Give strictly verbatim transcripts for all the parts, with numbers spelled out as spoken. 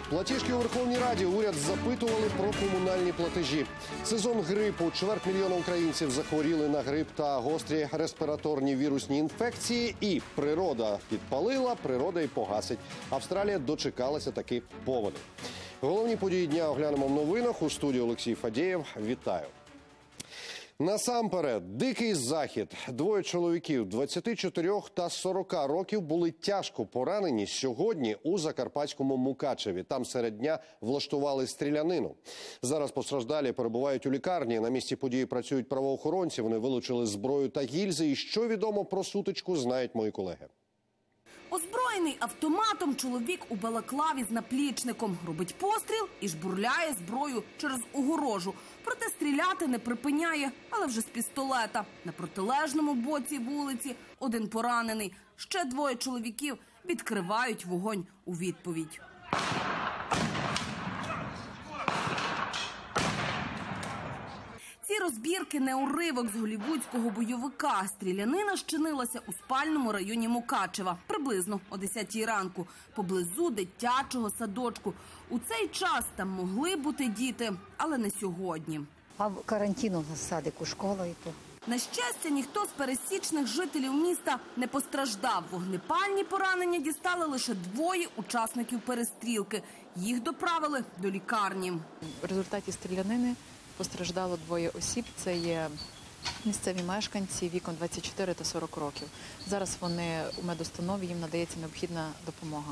Платіжки у Верховній Раді. Уряд запитували про комунальні платежі. Сезон грипу. Чверть мільйона українців захворіли на грип та гострі респіраторні вірусні інфекції. І природа підпалила, природа і погасить. Австралія дочекалася таки поводу. Головні події дня оглянемо в новинах. У студії Олексій Фадєєв. Вітаю. Насамперед, дикий захід. Двоє чоловіків двадцяти чотирьох та сорока років були тяжко поранені сьогодні у закарпатському Мукачеві. Там серед дня влаштували стрілянину. Зараз постраждалі перебувають у лікарні. На місці події працюють правоохоронці. Вони вилучили зброю та гільзи. І що відомо про сутичку, знають мої колеги. Озброєний автоматом чоловік у балаклаві з наплічником робить постріл і жбурляє зброю через огорожу. Проте стріляти не припиняє, але вже з пістолета. На протилежному боці вулиці один поранений. Ще двоє чоловіків відкривають вогонь у відповідь. Ці розбірки не уривок з голлівудського бойовика. Стрілянина щинилася у спальному районі Мукачева, приблизно о десятій ранку, поблизу дитячого садочку. У цей час там могли бути діти, але не сьогодні. А в карантину на садику, школа і то. На щастя, ніхто з пересічних жителів міста не постраждав. Вогнепальні поранення дістали лише двоє учасників перестрілки. Їх доправили до лікарні. В результаті стрілянини постраждало двоє осіб. Це є місцеві мешканці віком двадцять чотири та сорок років. Зараз вони у медустанові, їм надається необхідна допомога.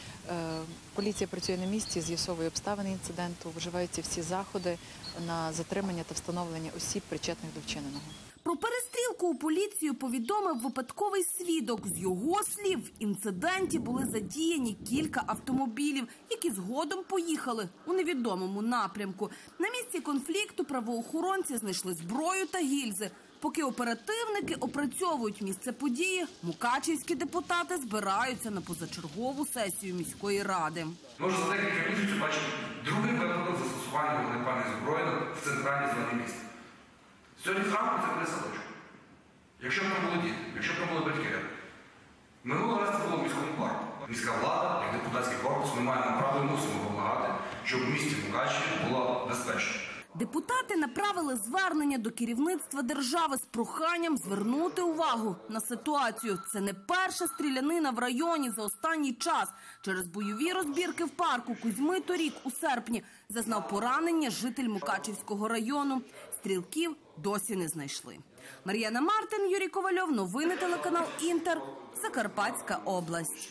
Поліція працює на місці, з'ясовує обставини інциденту, вживаються всі заходи на затримання та встановлення осіб, причетних до вчиненого. Про перестрілку у поліцію повідомив випадковий свідок. З його слів, в інциденті були задіяні кілька автомобілів, які згодом поїхали у невідомому напрямку. На місці конфлікту правоохоронці знайшли зброю та гільзи. Поки оперативники опрацьовують місце події, мукачівські депутати збираються на позачергову сесію міської ради. Може, за декілька місяців бачимо другий випадок застосування вогнепальної зброї в центральній зоні міста. Сьогодні зранку це буде садочок. Якщо б там були діти, якщо б там були батьки. Минулого разу це було в міському парку. Міська влада, як депутатський корпус, ми маємо право і мусимо вимагати, щоб в місті Мукачеві було безпечно. Депутати направили звернення до керівництва держави з проханням звернути увагу на ситуацію. Це не перша стрілянина в районі за останній час. Через бойові розбірки в парку Кузьми торік у серпні зазнав поранення житель Мукачівського району. Стрілків досі не знайшли. Мар'яна Мартин, Юрій Ковальов, новини телеканал «Інтер», Закарпатська область.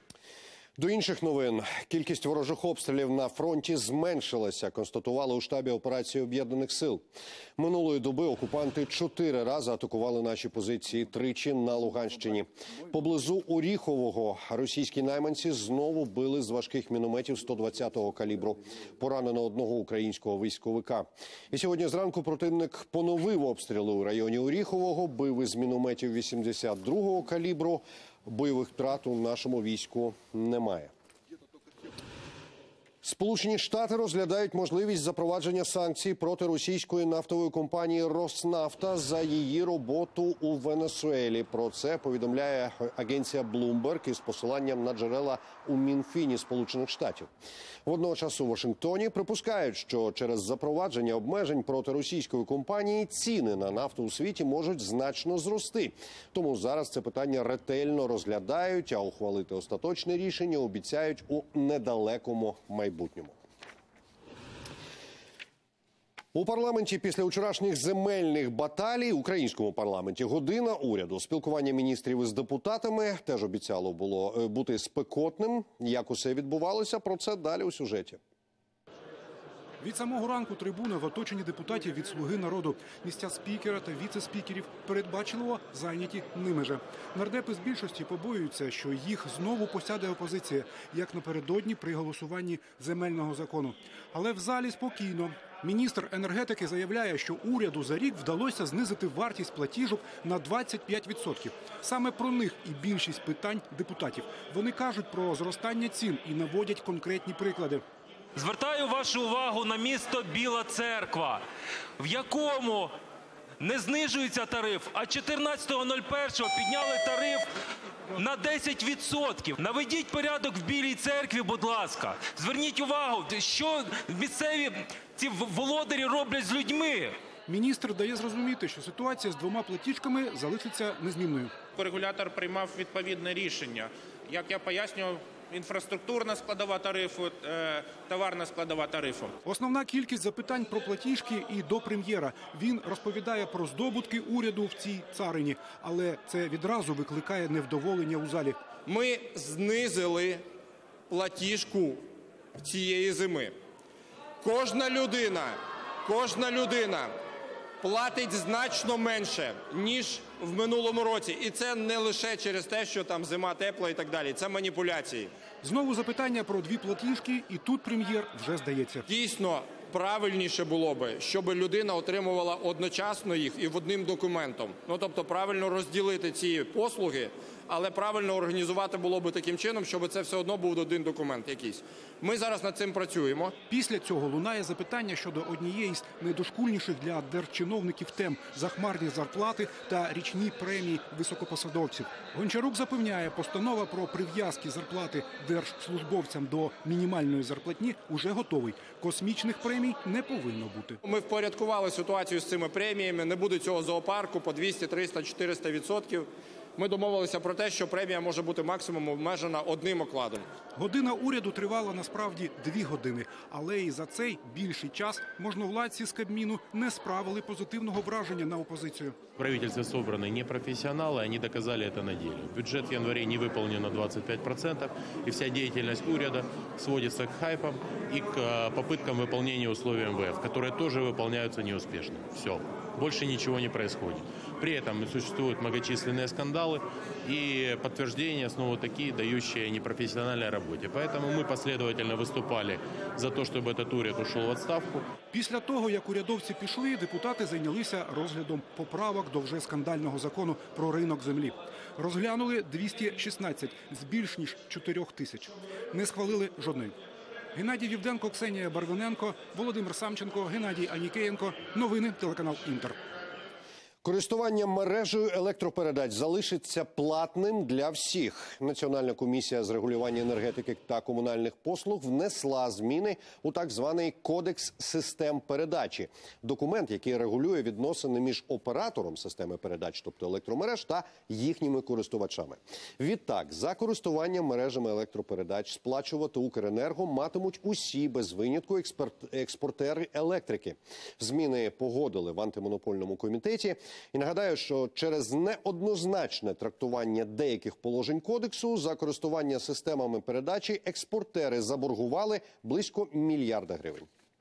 До інших новин. Кількість ворожих обстрілів на фронті зменшилася, констатували у штабі операції Об'єднаних сил. Минулої доби окупанти чотири рази атакували наші позиції, тричі на Луганщині. Поблизу Оріхового російські найманці знову били з важких мінометів сто двадцятого калібру. Поранено одного українського військовика. І сьогодні зранку противник поновив обстріли у районі Оріхового, бив із мінометів вісімдесят другого калібру. Бойових втрат у нашому війську немає. Сполучені Штати розглядають можливість запровадження санкцій проти російської нафтової компанії «Роснафта» за її роботу у Венесуелі. Про це повідомляє агенція Bloomberg із посиланням на джерела у Мінфіні Сполучених Штатів. Водночас у Вашингтоні припускають, що через запровадження обмежень проти російської компанії ціни на нафту у світі можуть значно зрости. Тому зараз це питання ретельно розглядають, а ухвалити остаточне рішення обіцяють у недалекому майбутньому. У парламенті після вчорашніх земельних баталій, українському парламенті, година уряду. Спілкування міністрів із депутатами теж обіцяло було бути спекотним. Як усе відбувалося, про це далі у сюжеті. Від самого ранку трибуни в оточенні депутатів від «Слуги народу». Місця спікера та віце-спікерів передбачливо зайняті ними же. Нардепи з більшості побоюються, що їх знову посяде опозиція, як напередодні при голосуванні земельного закону. Але в залі спокійно. Міністр енергетики заявляє, що уряду за рік вдалося знизити вартість платіжок на двадцять п'ять відсотків. Саме про них і більшість питань депутатів. Вони кажуть про зростання цін і наводять конкретні приклади. Звертаю вашу увагу на місто Біла Церква, в якому Не знижується тариф, а чотирнадцятого першого підняли тариф на десять відсотків. Наведіть порядок в Білій церкві, будь ласка. Зверніть увагу, що місцеві ці володарі роблять з людьми. Міністр дає зрозуміти, що ситуація з двома платіжками залишиться незмінною. Регулятор приймав відповідне рішення. Як я пояснював, інфраструктурна складова тарифу, товарна складова тарифу. Основна кількість запитань про платіжки і до прем'єра. Він розповідає про здобутки уряду в цій царині. Але це відразу викликає невдоволення у залі. Ми знизили платіжку цієї зими. Кожна людина, кожна людина платить значно менше, ніж в минулому році. І це не лише через те, що там зима тепла і так далі. Це маніпуляції. Знову запитання про дві платіжки, і тут прем'єр вже здається. Дійсно, правильніше було би, щоб людина отримувала одночасно їх і в одним документом. Ну, тобто правильно розділити ці послуги, але правильно організувати було би таким чином, щоб це все одно був один документ якийсь. Ми зараз над цим працюємо. Після цього лунає запитання щодо однієї з найдошкульніших для держчиновників тем – захмарні зарплати та річні премії високопосадовців. Гончарук запевняє, постанова про прив'язки зарплати держслужбовцям до мінімальної зарплатні уже готовий. Космічних премій не повинно бути. Ми впорядкували ситуацію з цими преміями, не буде цього зоопарку по двісті, триста, чотириста відсотків. Ми домовилися про те, що премія може бути максимум обмежена одним окладом. Година уряду тривала насправді дві години. Але і за цей більший час можновладці з Кабміну не справили позитивного враження на опозицію. В правительстве собраны непрофессионалы, они доказали это на деле. Бюджет в январе не выполнен на двадцать пять процентов, и вся деятельность уряда сводится к хайпам и к попыткам выполнения условий эм вэ эф, которые тоже выполняются неуспешно. Все. Больше ничего не происходит. При этом существуют многочисленные скандалы и подтверждения снова такие, дающие непрофессиональной работе. Поэтому мы последовательно выступали за то, чтобы этот уряд ушел в отставку. Після того, як урядовці пішли, депутати зайнялися розглядом поправок до вже скандального закону про ринок землі. Розглянули двісті шістнадцять з більш ніж чотирьох тисяч. Не схвалили жодної. Геннадій Вівденко, Ксенія Барвиненко, Володимир Самченко, Геннадій Анікеєнко. Новини, телеканал «Інтер». Користування мережею електропередач залишиться платним для всіх. Національна комісія з регулювання енергетики та комунальних послуг внесла зміни у так званий Кодекс систем передачі. Документ, який регулює відносини між оператором системи передач, тобто електромереж, та їхніми користувачами. Відтак, за користування мережами електропередач сплачувати Укренерго матимуть усі без винятку експортери електрики. Зміни погодили в антимонопольному комітеті. І нагадаю, що через неоднозначне трактування деяких положень кодексу за користування системами передачі експортери заборгували близько мільярда гривень.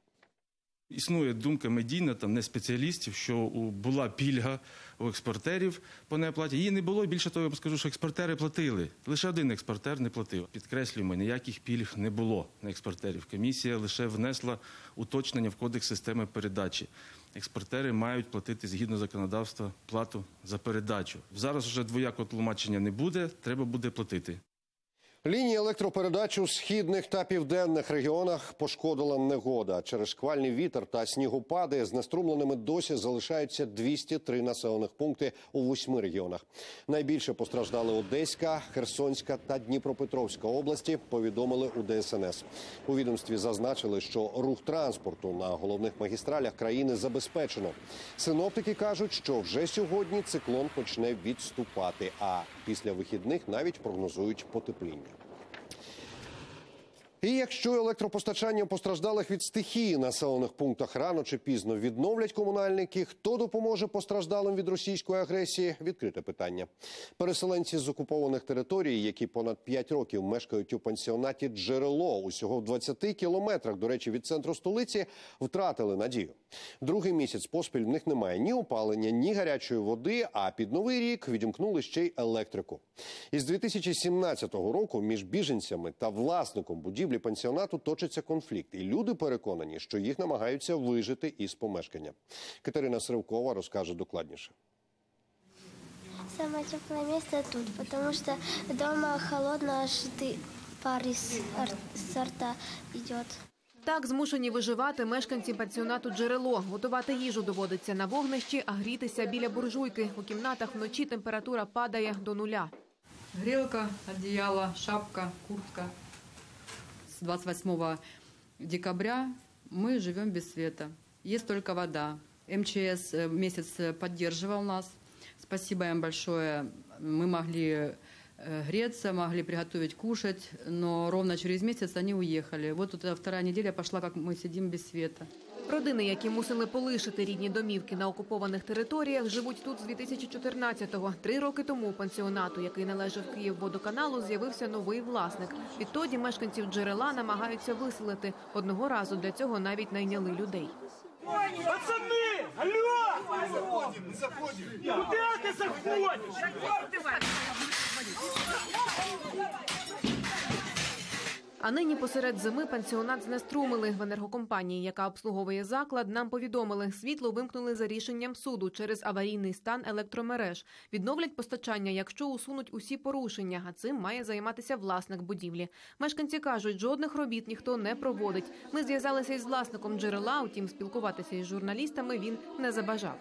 Існує думка медійна, там, не спеціалістів, що була пільга у експортерів по неоплаті. Її не було, більше того, я вам скажу, що експортери платили. Лише один експортер не платив. Підкреслюємо, ніяких пільг не було на експортерів. Комісія лише внесла уточнення в Кодекс системи передачі. Експортери мають платити згідно законодавства плату за передачу. Зараз вже двоякого тлумачення не буде, треба буде платити. Лінії електропередач у східних та південних регіонах пошкодила негода. Через шквальний вітер та снігопади знеструмленими досі залишаються двісті три населених пункти у восьми регіонах. Найбільше постраждали Одеська, Херсонська та Дніпропетровська області, повідомили у де ес ен ес. У відомстві зазначили, що рух транспорту на головних магістралях країни забезпечено. Синоптики кажуть, що вже сьогодні циклон почне відступати, а після вихідних навіть прогнозують потепління. І якщо електропостачання постраждалих від стихії населених пунктах рано чи пізно відновлять комунальники, хто допоможе постраждалим від російської агресії – відкрите питання. Переселенці з окупованих територій, які понад п'ять років мешкають у пансіонаті «Джерело» усього в двадцяти кілометрах, до речі, від центру столиці, втратили надію. Другий місяць поспіль в них немає ні опалення, ні гарячої води, а під Новий рік відімкнули ще й електрику. Із дві тисячі сімнадцятого року між біженцями та власником будівлі пансіонату точиться конфлікт. І люди переконані, що їх намагаються вижити із помешкання. Катерина Сривкова розкаже докладніше. Самое теплое место тут, потому что дома холодно, аж ты пар из рта идет. Так змушені виживати мешканці пансіонату «Джерело». Готувати їжу доводиться на вогнищі, а грітися біля буржуйки. У кімнатах вночі температура падає до нуля. Грелка, одеяло, шапка, куртка. С двадцать восьмого декабря мы живем без света. Есть только вода. эм че эс месяц поддерживал нас. Спасибо им большое. Мы могли греться, могли приготовить кушать, но ровно через месяц они уехали. Вот тут вторая неделя пошла, как мы сидим без света. Родини, які мусили полишити рідні домівки на окупованих територіях, живуть тут з дві тисячі чотирнадцятого. Три роки тому у пансіонату, який належав Київводоканалу, з'явився новий власник. Відтоді мешканців «Джерела» намагаються виселити. Одного разу для цього навіть найняли людей. Пацаны! Алло! Мы заходим! Куда ты заходишь? А нині посеред зими пансіонат знеструмили. В енергокомпанії, яка обслуговує заклад, нам повідомили, світло вимкнули за рішенням суду через аварійний стан електромереж. Відновлять постачання, якщо усунуть усі порушення, а цим має займатися власник будівлі. Мешканці кажуть, жодних робіт ніхто не проводить. Ми зв'язалися із власником «Джерела», утім спілкуватися із журналістами він не забажав.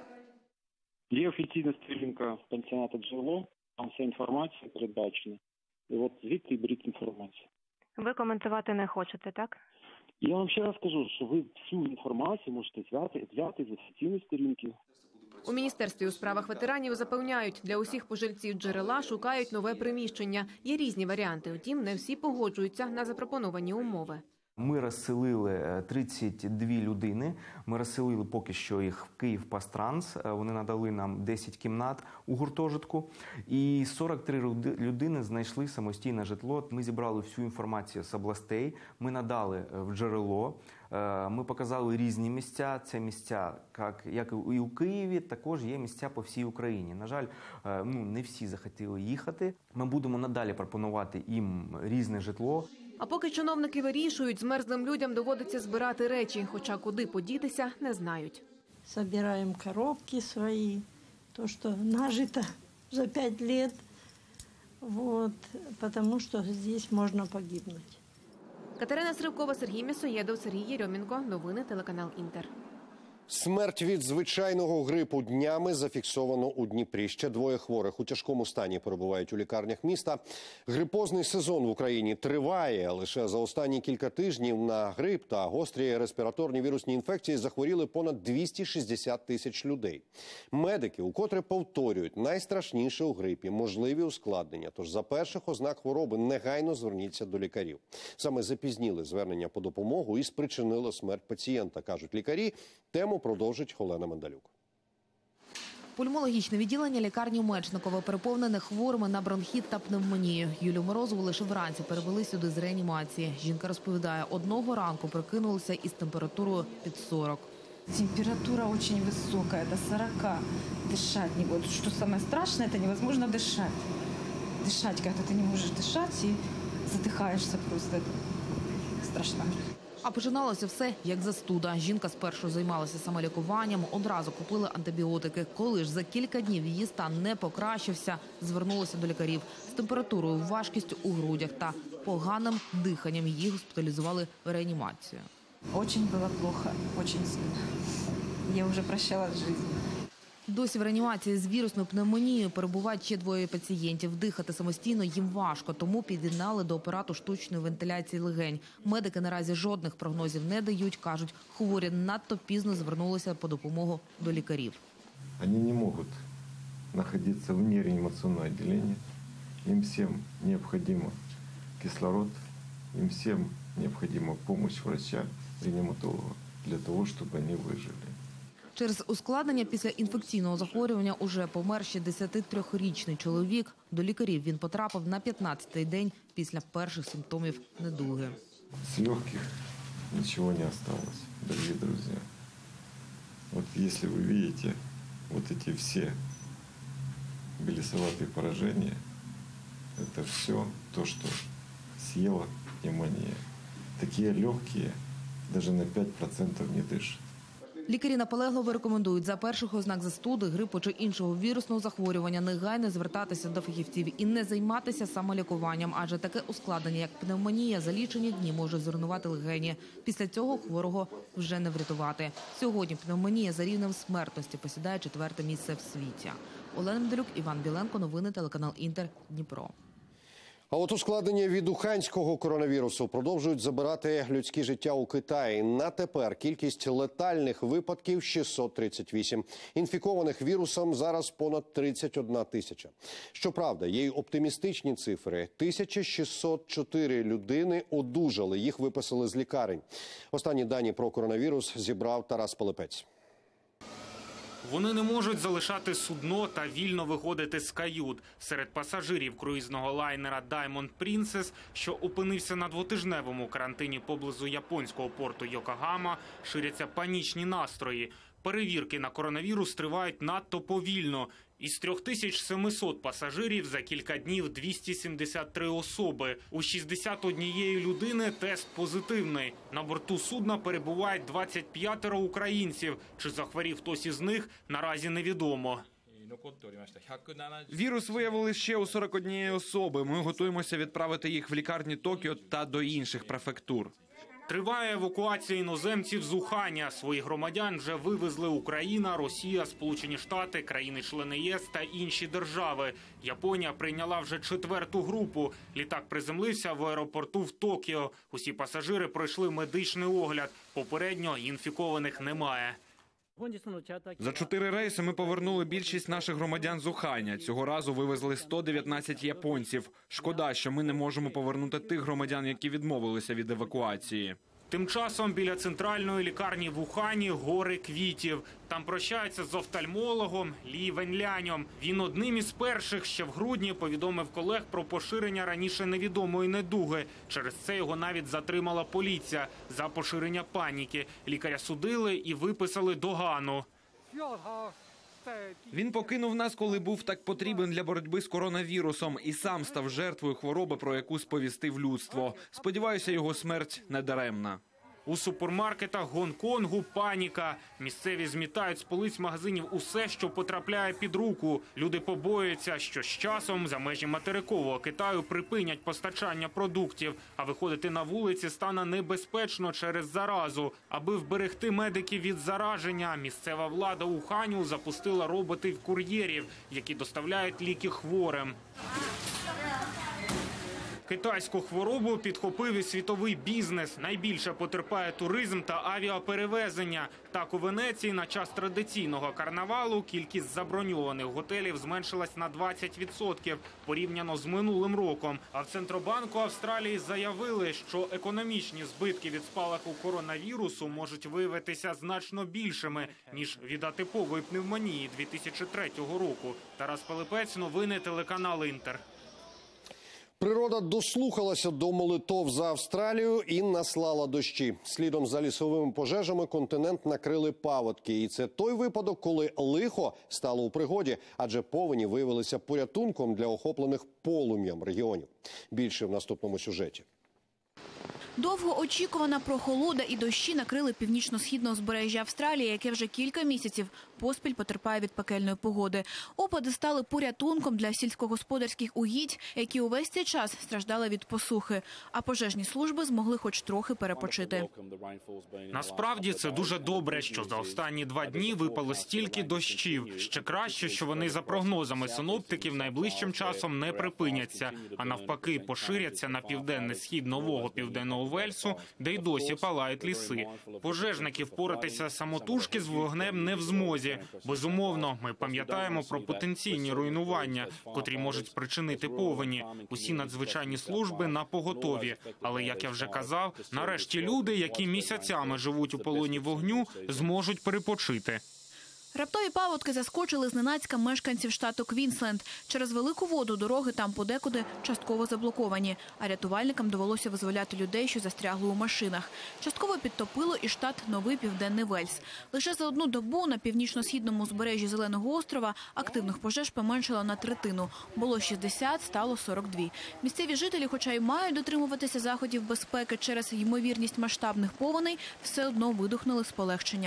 Є офіційна сторінка пансіонату «Джерело», там вся інформація передбачена. І от звідти беріть інформацію. Ви коментувати не хочете, так? Я вам ще раз кажу, що ви всю інформацію можете взяти, взяти з офіційної сторінки. У Міністерстві у справах ветеранів запевняють, для усіх пожильців «Джерела» шукають нове приміщення. Є різні варіанти, утім не всі погоджуються на запропоновані умови. Ми розселили тридцять дві людини. Ми розселили поки що їх в «Київпастранс». Вони надали нам десять кімнат у гуртожитку. І сорок три людини знайшли самостійне житло. Ми зібрали всю інформацію з областей. Ми надали в «Джерело». Ми показали різні місця. Це місця, як і у Києві, також є місця по всій Україні. На жаль, ну, не всі захотіли їхати. Ми будемо надалі пропонувати їм різне житло. А поки чиновники вирішують, змерзлим людям доводиться збирати речі, хоча куди подітися не знають. Собираем коробки свои, то, что нажито за пять лет, вот, потому что здесь можно погибнуть. Катерина Сривкова, Сергій М'ясоєдов, Сергій Єрьомінко. Новини телеканал «Інтер». Смерть від звичайного грипу днями зафіксовано у Дніпрі. Ще двоє хворих у тяжкому стані перебувають у лікарнях міста. Грипозний сезон в Україні триває. Лише за останні кілька тижнів на грип та гострі респіраторні вірусні інфекції захворіли понад двісті шістдесят тисяч людей. Медики укотре повторюють, найстрашніше у грипі – можливі ускладнення. Тож за перших ознак хвороби негайно зверніться до лікарів. Саме запізніли звернення по допомогу і спричинило смерть пацієнта, кажуть лікарі. Тему продовжить Олена Мандалюк. Пульмологічне відділення лікарні у Мечниково переповнене хворими на бронхіт та пневмонію. Юлю Морозову лише вранці перевели сюди з реанімації. Жінка розповідає, одного ранку прокинулася із температурою під сорок. Температура очень высокая, до сорока. Дышать не будет. Что самое страшное, это невозможно дышать. Дышать, когда ты не можешь дышать и задыхаешься просто. Это страшно. А починалося все як застуда. Жінка спершу займалася самолікуванням, одразу купили антибіотики. Коли ж за кілька днів її стан не покращився, звернулася до лікарів. З температурою, важкістю у грудях та поганим диханням її госпіталізували в реанімацію. Очень было плохо, очень сильно. Я вже прощалась з життям. Досі в реанімації з вірусною пневмонією перебувають ще двоє пацієнтів. Дихати самостійно їм важко, тому під'єднали до апарату штучної вентиляції легень. Медики наразі жодних прогнозів не дають. Кажуть, хворі надто пізно звернулися по допомогу до лікарів. Вони не можуть знаходитися вне реанімаційного відділення. Їм всім необхідно кислород, їм всім необхідна допомога врача, реаніматолога для того, щоб вони вижили. Через ускладнення після інфекційного захворювання уже помер шістдесятитрирічний чоловік. До лікарів він потрапив на п'ятнадцятий день після перших симптомів недуги. З легких нічого не осталось, дорогі друзі. От якщо ви бачите вот эти всі белесоваті пораження, це все то, що з'їла пневмонія. Такі легкі, навіть на п'ять відсотків не дишать. Лікарі наполегливо рекомендують за перших ознак застуди, грипу чи іншого вірусного захворювання негайно звертатися до фахівців і не займатися самолікуванням, адже таке ускладнення, як пневмонія, за лічені дні може зруйнувати легені. Після цього хворого вже не врятувати. Сьогодні пневмонія за рівнем смертності посідає четверте місце в світі. Олена Медалюк, Іван Біленко, новини, телеканал Інтер, Дніпро. А от ускладнення від уханського коронавірусу продовжують забирати людські життя у Китаї. На тепер кількість летальних випадків – шістсот тридцять вісім. Інфікованих вірусом зараз понад тридцять одна тисяча. Щоправда, є й оптимістичні цифри. тисяча шістсот чотири людини одужали, їх виписали з лікарень. Останні дані про коронавірус зібрав Тарас Пилипець. Вони не можуть залишати судно та вільно виходити з кают. Серед пасажирів круїзного лайнера Diamond Princess, що опинився на двотижневому карантині поблизу японського порту Йокогама, ширяться панічні настрої. Перевірки на коронавірус тривають надто повільно. Із трьох тисяч семисот пасажирів за кілька днів двісті сімдесят три особи. У шістдесят однієї людини тест позитивний. На борту судна перебувають двадцять п'ятеро українців. Чи захворів хтось із них, наразі невідомо. Вірус виявили ще у сорок однієї особи. Ми готуємося відправити їх в лікарні Токіо та до інших префектур. Триває евакуація іноземців з Уханя. Своїх громадян вже вивезли Україна, Росія, Сполучені Штати, країни-члени ЄС та інші держави. Японія прийняла вже четверту групу. Літак приземлився в аеропорту в Токіо. Усі пасажири пройшли медичний огляд. Попередньо інфікованих немає. За чотири рейси ми повернули більшість наших громадян з Уханя. Цього разу вивезли сто дев'ятнадцять японців. Шкода, що ми не можемо повернути тих громадян, які відмовилися від евакуації. Тим часом біля центральної лікарні в Ухані гори квітів. Там прощаються з офтальмологом Лі Венлянем. Він одним із перших ще в грудні повідомив колег про поширення раніше невідомої недуги. Через це його навіть затримала поліція за поширення паніки. Лікаря судили і виписали догану. Він покинув нас, коли був так потрібен для боротьби з коронавірусом, і сам став жертвою хвороби, про яку сповістив людство. Сподіваюся, його смерть не даремна. У супермаркетах Гонконгу паніка. Місцеві змітають з полиць магазинів усе, що потрапляє під руку. Люди побоюються, що з часом за межі материкового Китаю припинять постачання продуктів, а виходити на вулиці стане небезпечно через заразу. Аби вберегти медиків від зараження, місцева влада Уханю запустила роботів-кур'єрів, які доставляють ліки хворим. Китайську хворобу підхопив і світовий бізнес. Найбільше потерпає туризм та авіаперевезення. Так, у Венеції на час традиційного карнавалу кількість заброньованих готелів зменшилась на двадцять відсотків порівняно з минулим роком. А в Центробанку Австралії заявили, що економічні збитки від спалаху коронавірусу можуть виявитися значно більшими, ніж від атипової пневмонії дві тисячі третього року. Тарас Пилипець, новини, телеканал Інтер. Природа дослухалася до молитов за Австралію і наслала дощі. Слідом за лісовими пожежами континент накрили паводки. І це той випадок, коли лихо стало у пригоді, адже повені виявилися порятунком для охоплених полум'ям регіонів. Більше в наступному сюжеті. Довгоочікувана прохолода і дощі накрили північно-східне узбережжя Австралії, яке вже кілька місяців поспіль потерпає від пекельної погоди. Опади стали порятунком для сільськогосподарських угідь, які увесь цей час страждали від посухи. А пожежні служби змогли хоч трохи перепочити. Насправді це дуже добре, що за останні два дні випало стільки дощів. Ще краще, що вони за прогнозами синоптиків найближчим часом не припиняться, а навпаки поширяться на південний схід нового південного Вельсу, де й досі палають ліси. Пожежники впоратися самотужки з вогнем не в змозі. Безумовно, ми пам'ятаємо про потенційні руйнування, котрі можуть спричинити повені. Усі надзвичайні служби напоготові. Але, як я вже казав, нарешті люди, які місяцями живуть у полоні вогню, зможуть перепочити. Раптові паводки заскочили зненацька мешканців штату Квінсленд. Через велику воду дороги там подекуди частково заблоковані, а рятувальникам довелося визволяти людей, що застрягли у машинах. Частково підтопило і штат Новий Південний Вельс. Лише за одну добу на північно-східному узбережжі Зеленого острова активних пожеж поменшало на третину. Було шістдесят, стало сорок два. Місцеві жителі, хоча й мають дотримуватися заходів безпеки через ймовірність масштабних повеней, все одно видихнули з полегшенням.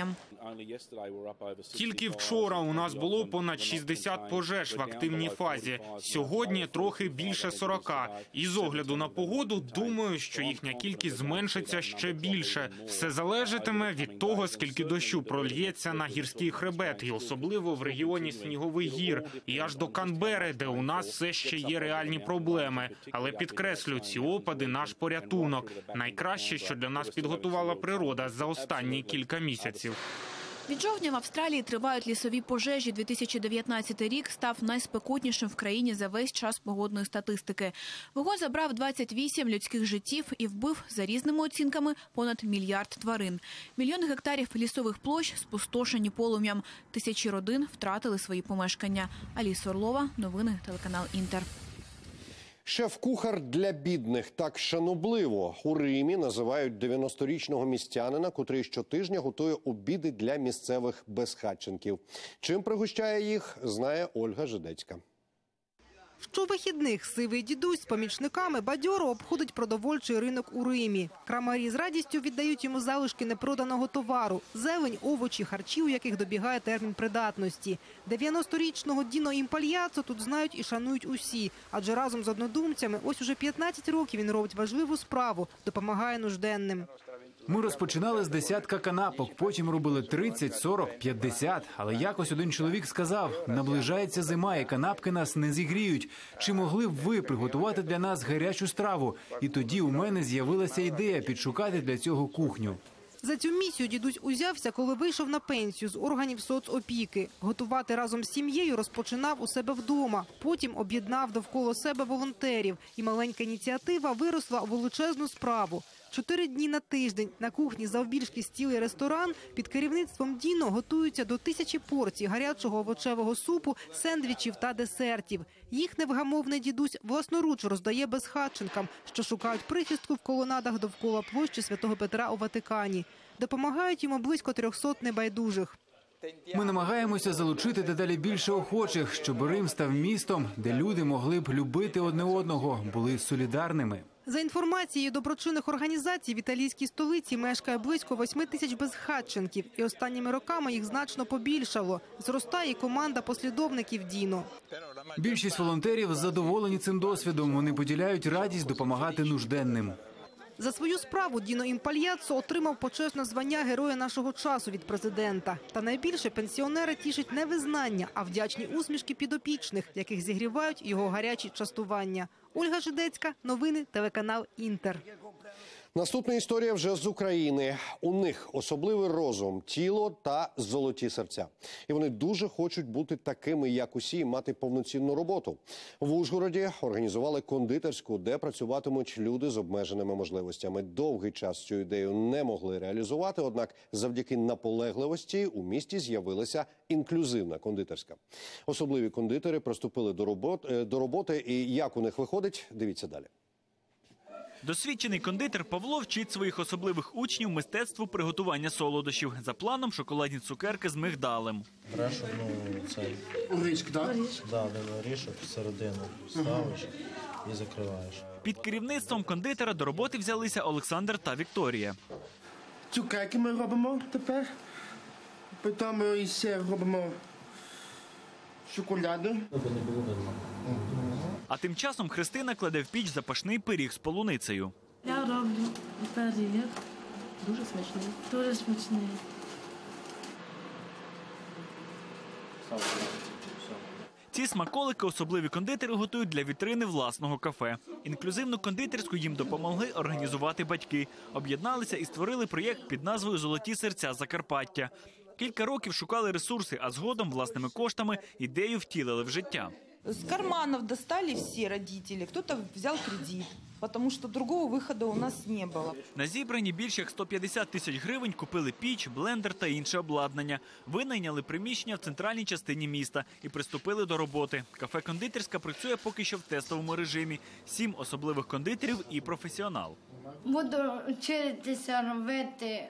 Тільки вчора у нас було понад шістдесят пожеж в активній фазі. Сьогодні трохи більше сорока. І з огляду на погоду, думаю, що їхня кількість зменшиться ще більше. Все залежатиме від того, скільки дощу прольється на гірський хребет, і особливо в регіоні Снігових гір, і аж до Канбери, де у нас все ще є реальні проблеми. Але підкреслю, ці опади – наш порятунок. Найкраще, що для нас підготувала природа за останні кілька місяців. Від жовтня в Австралії тривають лісові пожежі. дві тисячі дев'ятнадцятий рік став найспекотнішим в країні за весь час погодної статистики. Вогонь забрав двадцять вісім людських життів і вбив, за різними оцінками, понад мільярд тварин. Мільйони гектарів лісових площ спустошені полум'ям. Тисячі родин втратили свої помешкання. Аліса Орлова, новини, телеканал «Інтер». Шеф-кухар для бідних. Так шанобливо у Римі називають дев'яносторічного містянина, котрий щотижня готує обіди для місцевих безхатченків. Чим пригощає їх, знає Ольга Жидецька. Щовихідних сивий дідусь з помічниками бадьоро обходить продовольчий ринок у Римі. Крамарі з радістю віддають йому залишки непроданого товару – зелень, овочі, харчі, у яких добігає термін придатності. дев'яносторічного Діно Імпальяццо тут знають і шанують усі. Адже разом з однодумцями ось уже п'ятнадцять років він робить важливу справу – допомагає нужденним. Ми розпочинали з десятка канапок, потім робили тридцять, сорок, п'ятдесят. Але якось один чоловік сказав, наближається зима і канапки нас не зігріють. Чи могли б ви приготувати для нас гарячу страву? І тоді у мене з'явилася ідея підшукати для цього кухню. За цю місію дідусь узявся, коли вийшов на пенсію з органів соцопіки. Готувати разом з сім'єю розпочинав у себе вдома. Потім об'єднав довкола себе волонтерів. І маленька ініціатива виросла у величезну справу. Чотири дні на тиждень на кухні завбільшки стіл і ресторан під керівництвом Діно готуються до тисячі порцій гарячого овочевого супу, сендвічів та десертів. Їх невгамовний дідусь власноруч роздає безхатченкам, що шукають прихистку в колонадах довкола площі Святого Петра у Ватикані. Допомагають йому близько трьохсот небайдужих. Ми намагаємося залучити дедалі більше охочих, щоб Рим став містом, де люди могли б любити одне одного, були солідарними. За інформацією доброчинних організацій, в італійській столиці мешкає близько восьми тисяч безхатченків. І останніми роками їх значно побільшало. Зростає і команда послідовників Діно. Більшість волонтерів задоволені цим досвідом. Вони поділяють радість допомагати нужденним. За свою справу Діно Імпальяццо отримав почесне звання Героя нашого часу від президента. Та найбільше пенсіонери тішить не визнання, а вдячні усмішки підопічних, яких зігрівають його гарячі частування. Ольга Жидецька, новини, телеканал «Інтер». Наступна історія вже з України. У них особливий розум, тіло та золоті серця. І вони дуже хочуть бути такими, як усі, і мати повноцінну роботу. В Ужгороді організували кондитерську, де працюватимуть люди з обмеженими можливостями. Довгий час цю ідею не могли реалізувати, однак завдяки наполегливості у місті з'явилася інклюзивна кондитерська. Особливі кондитери приступили до роботи, до роботи, і як у них виходить, дивіться далі. Досвідчений кондитер Павло вчить своїх особливих учнів мистецтву приготування солодощів. За планом шоколадні цукерки з мигдалем. Береш одну цей орішок, так? Да, орішок всередину ставиш і закриваєш. Під керівництвом кондитера до роботи взялися Олександр та Вікторія. Цукерки ми робимо тепер. Потім із робимо шоколаду. А тим часом Христина кладе в піч запашний пиріг з полуницею. Я роблю пиріг. Дуже смачний. Дуже смачний. Ці смаколики особливі кондитери готують для вітрини власного кафе. Інклюзивну кондитерську їм допомогли організувати батьки. Об'єдналися і створили проєкт під назвою «Золоті серця Закарпаття». Кілька років шукали ресурси, а згодом власними коштами ідею втілили в життя. С карманов достали все родители, кто-то взял кредит, потому что другого выхода у нас не было. На зібрані більше як сто п'ятдесят тисяч гривень купили піч, блендер та інше обладнання. Винайняли приміщення в центральній частині міста і приступили до роботи. Кафе-кондитерська працює поки що в тестовому режимі. Сім особливих кондитерів і професіонал. Буду вчитися робити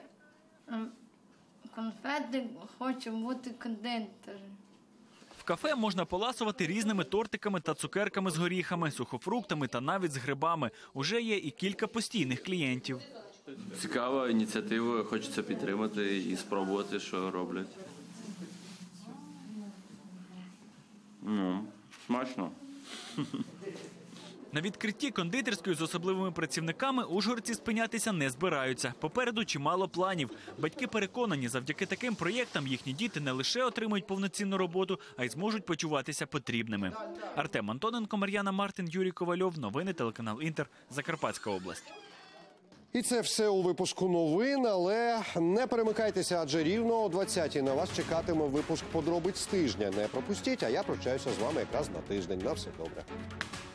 конфети, хочу бути кондитером. В кафе можна поласувати різними тортиками та цукерками з горіхами, сухофруктами та навіть з грибами. Уже є і кілька постійних клієнтів. Цікава ініціатива, хочеться підтримати і спробувати, що роблять. Ну, смачно. На відкритті кондитерської з особливими працівниками ужгородці спинятися не збираються. Попереду чимало планів. Батьки переконані, завдяки таким проєктам їхні діти не лише отримують повноцінну роботу, а й зможуть почуватися потрібними. Артем Антоненко, Мар'яна Мартин, Юрій Ковальов. Новини телеканал Інтер. Закарпатська область. І це все у випуску новин, але не перемикайтеся, адже рівно о двадцятій на вас чекатиме випуск подробиць тижня. Не пропустіть, а я прощаюся з вами якраз на тиждень. На все добре.